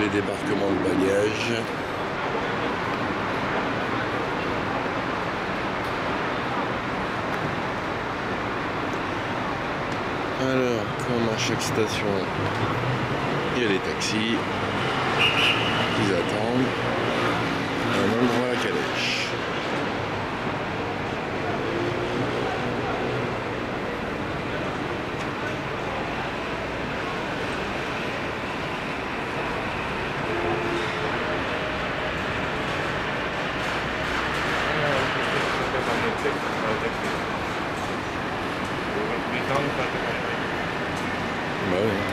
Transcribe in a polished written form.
les débarquements de bagages. Alors, comme à chaque station, il y a les taxis qui attendent un endroit à calèche. Bah oui.